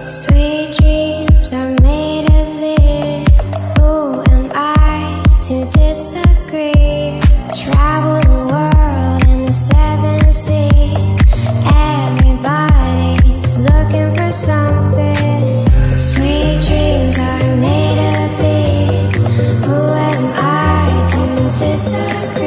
Sweet dreams are made of this. Who am I to disagree? Travel the world and the seven seas. Everybody's looking for something. Sweet dreams are made of these. Who am I to disagree?